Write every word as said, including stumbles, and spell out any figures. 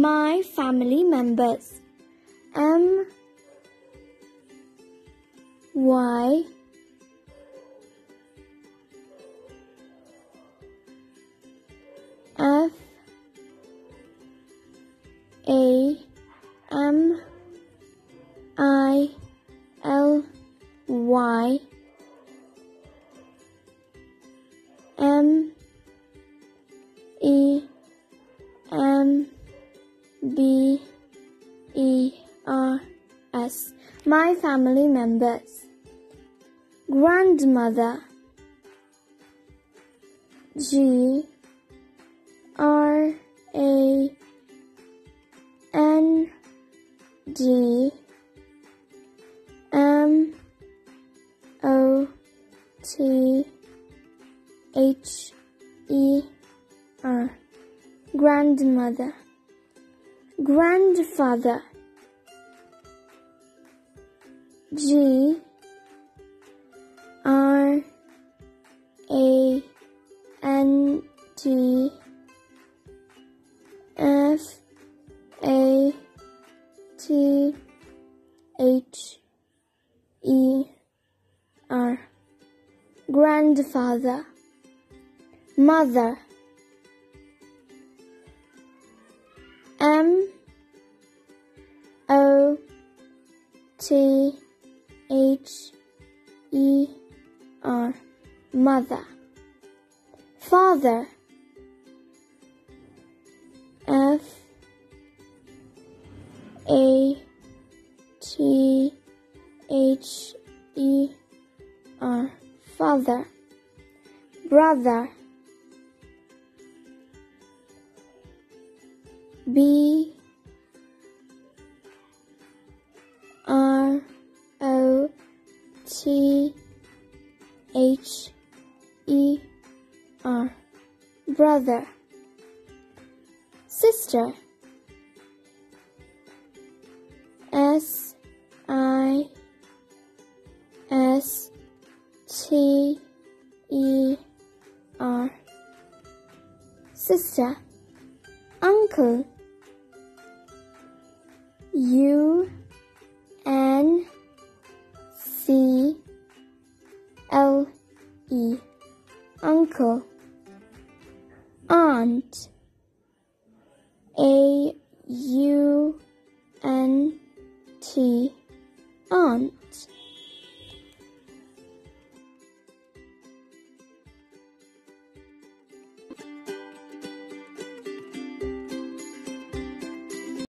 My family members. M Y F A M I L Y M E M B E R S. My family members. Grandmother. G R A N D M O T H E R. Grandmother. Grandfather. G R A N D F A T H E R. Grandfather. Mother. M O T H E R. Mother. Father. F A T H E R. Father. Brother. B R O T H E R. Brother. Sister. S I S T E R. Sister. Uncle. U N C L E. Uncle. Aunt. A U N T. Aunt.